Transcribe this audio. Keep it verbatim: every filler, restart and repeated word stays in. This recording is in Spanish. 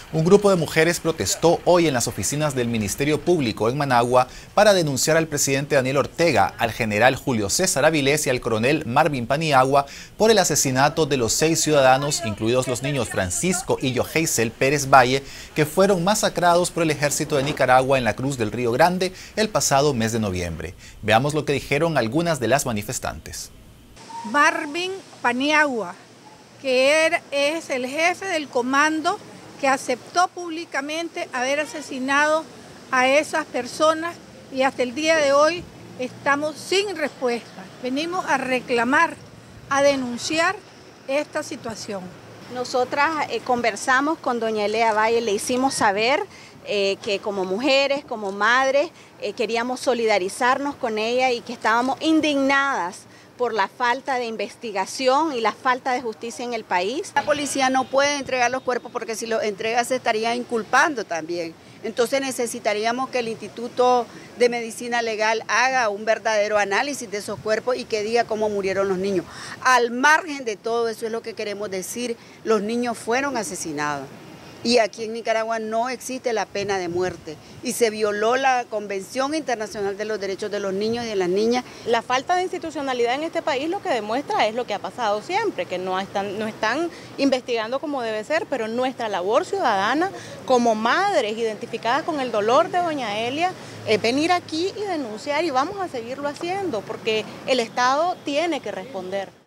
Un grupo de mujeres protestó hoy en las oficinas del Ministerio Público en Managua para denunciar al presidente Daniel Ortega, al general Julio César Avilés y al coronel Marvin Paniagua por el asesinato de los seis ciudadanos, incluidos los niños Francisco y Yoheisel Pérez Valle, que fueron masacrados por el ejército de Nicaragua en la Cruz del Río Grande el pasado mes de noviembre. Veamos lo que dijeron algunas de las manifestantes. Marvin Paniagua, que era, es el jefe del comando que aceptó públicamente haber asesinado a esas personas y hasta el día de hoy estamos sin respuesta. Venimos a reclamar, a denunciar esta situación. Nosotras eh, conversamos con doña Elea Valle, le hicimos saber eh, que como mujeres, como madres, eh, queríamos solidarizarnos con ella y que estábamos indignadas por la falta de investigación y la falta de justicia en el país. La policía no puede entregar los cuerpos porque si los entrega se estaría inculpando también. Entonces necesitaríamos que el Instituto de Medicina Legal haga un verdadero análisis de esos cuerpos y que diga cómo murieron los niños. Al margen de todo eso es lo que queremos decir, los niños fueron asesinados. Y aquí en Nicaragua no existe la pena de muerte y se violó la Convención Internacional de los Derechos de los Niños y de las Niñas. La falta de institucionalidad en este país lo que demuestra es lo que ha pasado siempre, que no están, no están investigando como debe ser, pero nuestra labor ciudadana como madres identificadas con el dolor de doña Elia es venir aquí y denunciar y vamos a seguirlo haciendo porque el Estado tiene que responder.